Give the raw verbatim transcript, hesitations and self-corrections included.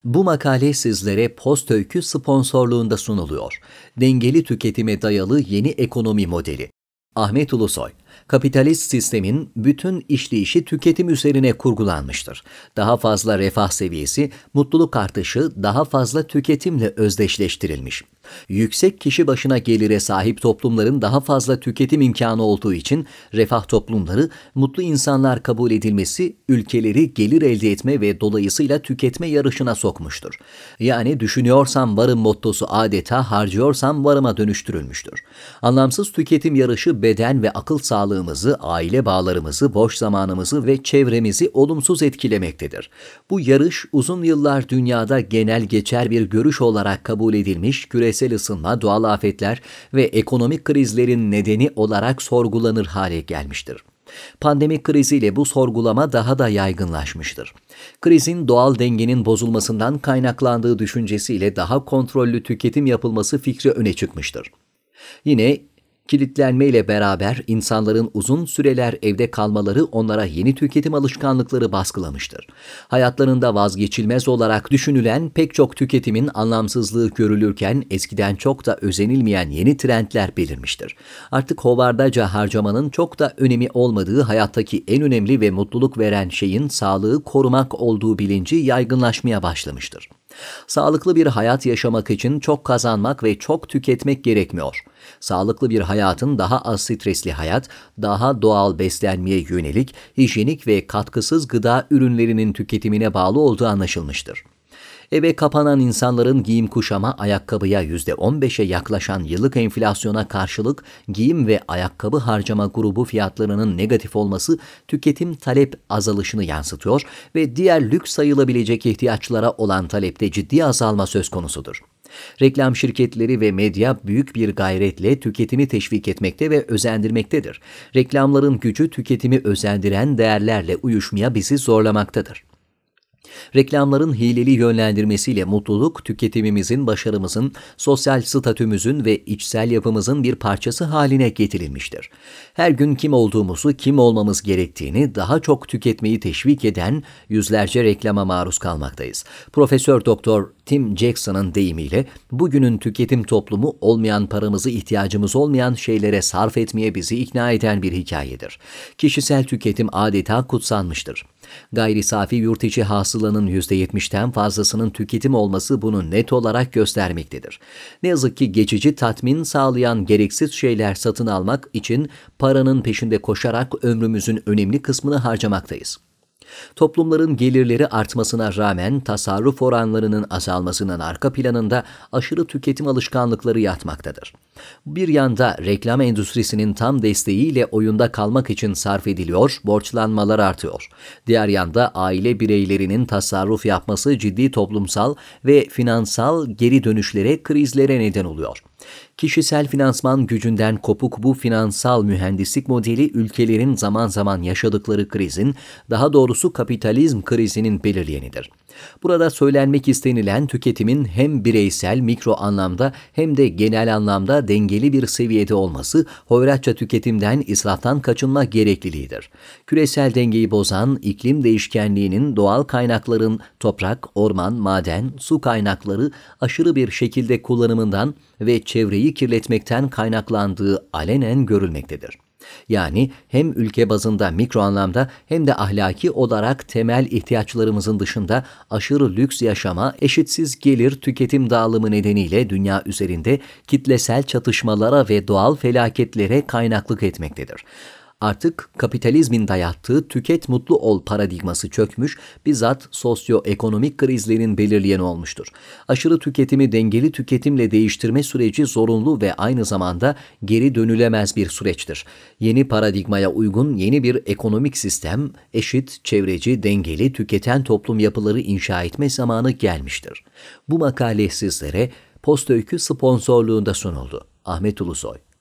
Bu makale sizlere Postöykü sponsorluğunda sunuluyor. Dengeli tüketime dayalı yeni ekonomi modeli. Ahmet Ulusoy, kapitalist sistemin bütün işleyişi tüketim üzerine kurgulanmıştır. Daha fazla refah seviyesi, mutluluk artışı daha fazla tüketimle özdeşleştirilmiş. Yüksek kişi başına gelire sahip toplumların daha fazla tüketim imkanı olduğu için refah toplumları, mutlu insanlar kabul edilmesi, ülkeleri gelir elde etme ve dolayısıyla tüketme yarışına sokmuştur. Yani düşünüyorsam varım mottosu adeta harcıyorsam varıma dönüştürülmüştür. Anlamsız tüketim yarışı beden ve akıl sağlığımızı, aile bağlarımızı, boş zamanımızı ve çevremizi olumsuz etkilemektedir. Bu yarış uzun yıllar dünyada genel geçer bir görüş olarak kabul edilmiş, küresel ısınma, doğal afetler ve ekonomik krizlerin nedeni olarak sorgulanır hale gelmiştir. Pandemi kriziyle bu sorgulama daha da yaygınlaşmıştır. Krizin doğal dengenin bozulmasından kaynaklandığı düşüncesiyle daha kontrollü tüketim yapılması fikri öne çıkmıştır. Yine kilitlenmeyle beraber insanların uzun süreler evde kalmaları onlara yeni tüketim alışkanlıkları baskılamıştır. Hayatlarında vazgeçilmez olarak düşünülen pek çok tüketimin anlamsızlığı görülürken eskiden çok da özenilmeyen yeni trendler belirmiştir. Artık hovardaca harcamanın çok da önemi olmadığı, hayattaki en önemli ve mutluluk veren şeyin sağlığı korumak olduğu bilinci yaygınlaşmaya başlamıştır. Sağlıklı bir hayat yaşamak için çok kazanmak ve çok tüketmek gerekmiyor. Sağlıklı bir hayatın daha az stresli hayat, daha doğal beslenmeye yönelik, hijyenik ve katkısız gıda ürünlerinin tüketimine bağlı olduğu anlaşılmıştır. Eve kapanan insanların giyim kuşama ayakkabıya yüzde on beşe yaklaşan yıllık enflasyona karşılık giyim ve ayakkabı harcama grubu fiyatlarının negatif olması tüketim talep azalışını yansıtıyor ve diğer lüks sayılabilecek ihtiyaçlara olan talepte ciddi azalma söz konusudur. Reklam şirketleri ve medya büyük bir gayretle tüketimi teşvik etmekte ve özendirmektedir. Reklamların gücü tüketimi özendiren değerlerle uyuşmaya bizi zorlamaktadır. Reklamların hileli yönlendirmesiyle mutluluk, tüketimimizin, başarımızın, sosyal statümüzün ve içsel yapımızın bir parçası haline getirilmiştir. Her gün kim olduğumuzu, kim olmamız gerektiğini daha çok tüketmeyi teşvik eden yüzlerce reklama maruz kalmaktayız. Profesör Doktor Tim Jackson'ın deyimiyle bugünün tüketim toplumu olmayan paramızı ihtiyacımız olmayan şeylere sarf etmeye bizi ikna eden bir hikayedir. Kişisel tüketim adeta kutsanmıştır. Gayri safi yurt içi hasılanın yüzde yetmişten fazlasının tüketim olması bunu net olarak göstermektedir. Ne yazık ki geçici tatmin sağlayan gereksiz şeyler satın almak için paranın peşinde koşarak ömrümüzün önemli kısmını harcamaktayız. Toplumların gelirleri artmasına rağmen tasarruf oranlarının azalmasının arka planında aşırı tüketim alışkanlıkları yatmaktadır. Bir yanda reklam endüstrisinin tam desteğiyle oyunda kalmak için sarf ediliyor, borçlanmalar artıyor. Diğer yanda aile bireylerinin tasarruf yapması ciddi toplumsal ve finansal geri dönüşlere, krizlere neden oluyor. Kişisel finansman gücünden kopuk bu finansal mühendislik modeli ülkelerin zaman zaman yaşadıkları krizin, daha doğrusu kapitalizm krizinin belirleyenidir. Burada söylenmek istenilen tüketimin hem bireysel mikro anlamda hem de genel anlamda dengeli bir seviyede olması, hoyratça tüketimden, israftan kaçınma gerekliliğidir. Küresel dengeyi bozan iklim değişkenliğinin doğal kaynakların toprak, orman, maden, su kaynakları aşırı bir şekilde kullanımından ve çevreyi kirletmekten kaynaklandığı alenen görülmektedir. Yani hem ülke bazında mikro anlamda hem de ahlaki olarak temel ihtiyaçlarımızın dışında aşırı lüks yaşama, eşitsiz gelir tüketim dağılımı nedeniyle dünya üzerinde kitlesel çatışmalara ve doğal felaketlere kaynaklık etmektedir. Artık kapitalizmin dayattığı tüket mutlu ol paradigması çökmüş, bizzat sosyoekonomik krizlerin belirleyen olmuştur. Aşırı tüketimi dengeli tüketimle değiştirme süreci zorunlu ve aynı zamanda geri dönülemez bir süreçtir. Yeni paradigmaya uygun yeni bir ekonomik sistem, eşit, çevreci, dengeli, tüketen toplum yapıları inşa etme zamanı gelmiştir. Bu makale sizlere Postöykü sponsorluğunda sunuldu. Ahmet Ulusoy.